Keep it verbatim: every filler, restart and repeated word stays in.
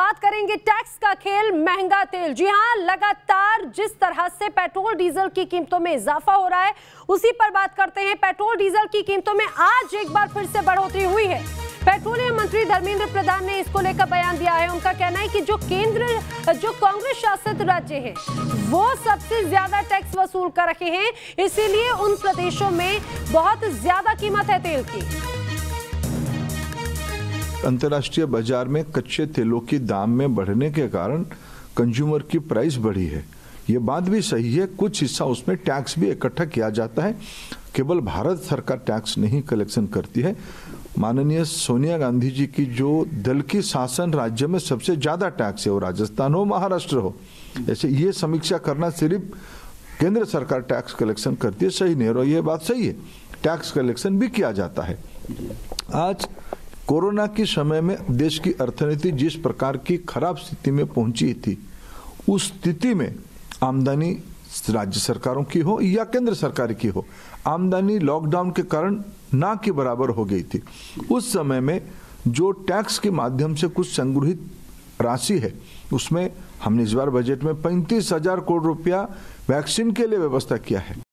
बात करेंगे टैक्स का खेल, महंगा तेल। जी हां, लगातार जिस तरह से पेट्रोल डीजल की कीमतों में इजाफा हो रहा है उसी पर बात करते हैं। पेट्रोल डीजल की कीमतों में आज एक बार फिर से बढ़ोतरी हुई है। पेट्रोलियम मंत्री धर्मेंद्र प्रधान ने इसको लेकर बयान दिया है। उनका कहना है कि जो केंद्र जो कांग्रेस शासित राज्य है वो सबसे ज्यादा टैक्स वसूल कर रहे हैं, इसीलिए उन प्रदेशों में बहुत ज्यादा कीमत है तेल की। अंतर्राष्ट्रीय बाजार में कच्चे तेलों की दाम में बढ़ने के कारण कंज्यूमर की प्राइस बढ़ी है। ये बात भी सही है, कुछ हिस्सा उसमें टैक्स भी इकट्ठा किया जाता है। केवल भारत सरकार टैक्स नहीं कलेक्शन करती है। माननीय सोनिया गांधी जी की जो दल की शासन राज्य में सबसे ज्यादा टैक्स है, वो राजस्थान हो महाराष्ट्र हो, ऐसे ये समीक्षा करना सिर्फ केंद्र सरकार टैक्स कलेक्शन करती है सही नहीं, और ये बात सही है, टैक्स कलेक्शन भी किया जाता है। आज कोरोना के समय में देश की अर्थनीति जिस प्रकार की खराब स्थिति में पहुंची थी, उस स्थिति में आमदनी राज्य सरकारों की हो या केंद्र सरकार की हो, आमदनी लॉकडाउन के कारण ना के बराबर हो गई थी। उस समय में जो टैक्स के माध्यम से कुछ संग्रहित राशि है, उसमें हमने इस बार बजट में पैंतीस हजार करोड़ रुपया वैक्सीन के लिए व्यवस्था किया है।